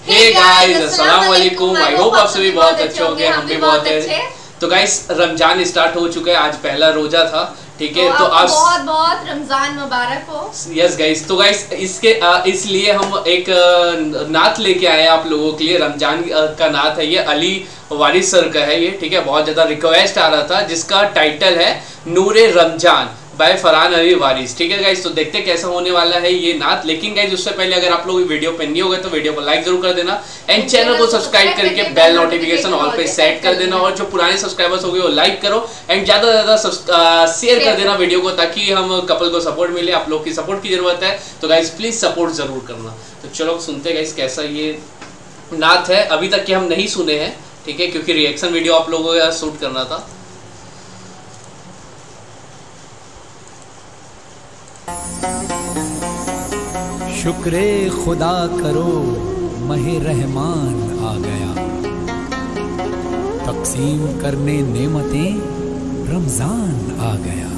Hey guys, अस्सलाम वालेकुम। I hope आप सभी बहुत अच्छे होंगे, हम भी बहुत अच्छे। तो गाइस, रमजान स्टार्ट हो चुका है, आज पहला रोजा था, ठीक है। तो आप बहुत बहुत रमजान मुबारक हो। यस गाइस, तो गाइस इसलिए हम एक नात लेके आए हैं आप लोगों के लिए। रमजान का नात है ये, अली वारिस सर का है ये, ठीक है। बहुत ज्यादा रिक्वेस्ट आ रहा था, जिसका टाइटल है नूरे रमजान बाय फरहान अली वारिस, ठीक है गाइस। तो देखते कैसा होने वाला है ये नात। लेकिन गाइस, उससे पहले अगर आप लोग वीडियो पे नहीं हो गए तो वीडियो को लाइक जरूर कर देना एंड चैनल को सब्सक्राइब करके बेल नोटिफिकेशन ऑल पे सेट कर देना। और जो पुराने सब्सक्राइबर्स हो गए वो लाइक करो एंड ज्यादा से ज्यादा शेयर कर देना वीडियो को, ताकि हम कपल को सपोर्ट मिले। आप लोग की सपोर्ट की जरूरत है, तो गाइस प्लीज सपोर्ट जरूर करना। तो चलो सुनते गाइस कैसा ये नात है। अभी तक के हम नहीं सुने हैं, ठीक है, क्योंकि रिएक्शन वीडियो आप लोगों को शूट करना था। शुक्रे खुदा करो, महे रहमान आ गया, तकसीम करने नेमतें रमजान आ गया।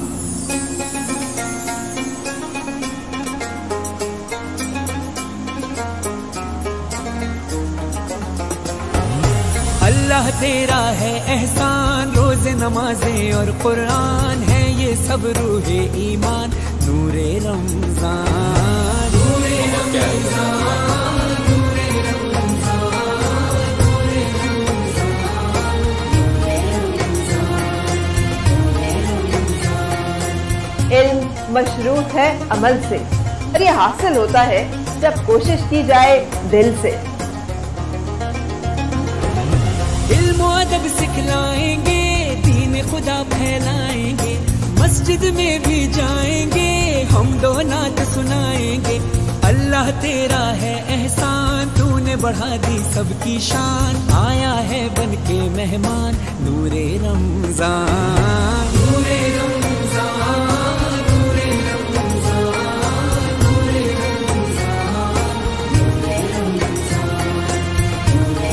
अल्लाह तेरा है एहसान, रोज़े नमाजें और कुरान है ये सब रूहे ईमान। नूरे रमजान, नूरे रमजान, नूरे रमजान, नूरे रमजान, नूरे रमजान। इल्म मशरूत है अमल से, और ये हासिल होता है जब कोशिश की जाए दिल से। इल्म अदब सिखलाएंगे, दीन खुदा फैलाएंगे, मस्जिद में भी जाएंगे, हम दो नात सुनाएंगे। अल्लाह तेरा है एहसान, तूने बढ़ा दी सबकी शान, आया है बन के मेहमान। नूरे रमजान, नूरे रमजान, नूरे रमजान, नूरे रमजान, नूरे रमजान, नूरे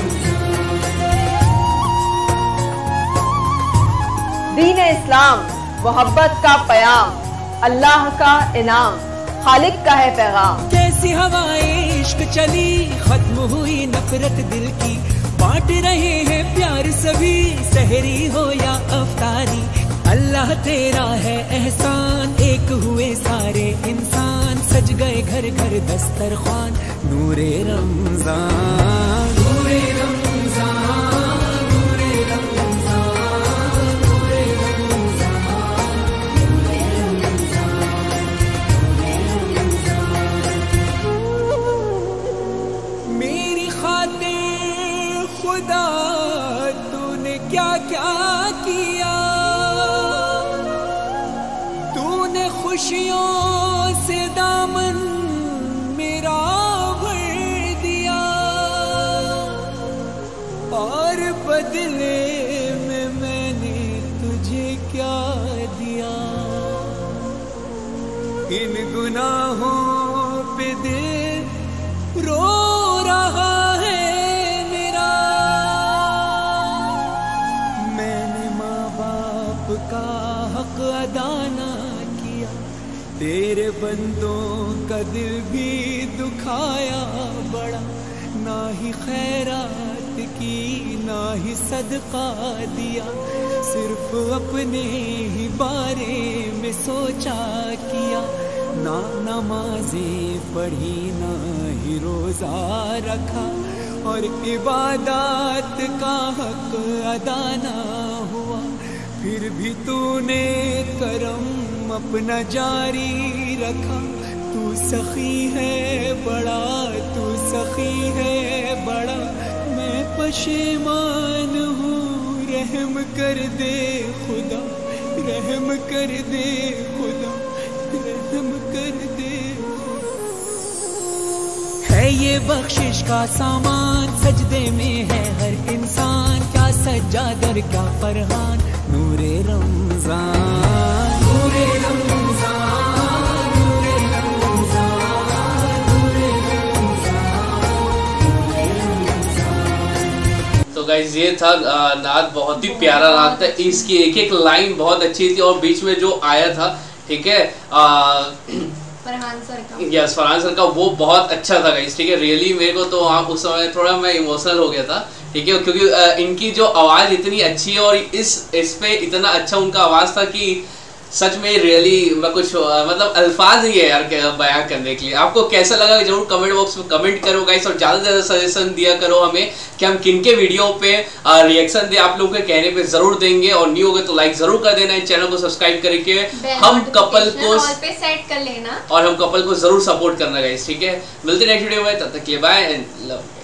रमजान। दीन इस्लाम मोहब्बत का पयाम, अल्लाह का इनाम, खालिक का है पैगाम। कैसी हवाएं इश्क चली, खत्म हुई नफरत दिल की, बांट रहे हैं प्यार सभी, सहरी हो या अफ्तारी। अल्लाह तेरा है एहसान, एक हुए सारे इंसान, सज गए घर घर दस्तरखान। नूरे रमजान, नूरे रमजान, नूरे रमजान, नूरे रमजान, नूरे रमजान। मेरी खातिर खुदा तूने क्या क्या किया, तूने खुशियों से दामन मेरा भर दिया, और बदले में मैंने तुझे क्या दिया। इन गुनाहों पे दिल रो रहा है मेरा, मैंने माँ बाप का हक अदा ना किया, तेरे बंदों का दिल भी दुखाया बड़ा। ना ही खैरात की ना ही सदका दिया, सिर्फ अपने ही बारे में सोचा किया। ना नमाज़ें पढ़ी ना ही रोज़ा रखा, और इबादत का हक अदा ना हुआ। फिर भी तूने करम अपना जारी रखा। तू सखी है बड़ा, तू सखी है बड़ा, मैं पशेमान हूँ। रहम कर दे खुदा, रहम कर दे खुदा, रहम कर दे। है ये बख्शिश का सामान, सजदे में है हर इंसान, क्या सज्जादर क्या फरहान। नूरे रमजान, नूरे रमजान, नूरे रमजान, नूरे रमजान, नूरे रमजान। तो गाइस, ये था नात, बहुत ही प्यारा नात था। इसकी एक एक लाइन बहुत अच्छी थी, और बीच में जो आया था, ठीक है, फरहान सर का। यस, फरहान सर का वो बहुत अच्छा था गाइस, ठीक है। रियली मेरे को तो वहाँ उस समय थोड़ा मैं इमोशनल हो गया था, ठीक है, क्योंकि इनकी जो आवाज़ इतनी अच्छी है और इस पे इतना अच्छा उनका आवाज़ था कि सच में रियली मैं कुछ मतलब अल्फाज नहीं है यार बयां करने के लिए। आपको कैसा लगा जरूर कमेंट बॉक्स में कमेंट करो गाइस, और ज़्यादा से ज़्यादा सजेशन दिया करो हमें कि हम किन के वीडियो पे रिएक्शन दे, आप लोगों के कहने पे जरूर देंगे। और न्यू हो गए तो लाइक जरूर कर देना, चैनल को सब्सक्राइब करके हम कपल को पे सेट कर लेना और हम कपल को जरूर सपोर्ट करना गाइस, ठीक है। मिलते नेक्स्ट वीडियो में, तब तक के लिए बाय एंड लव।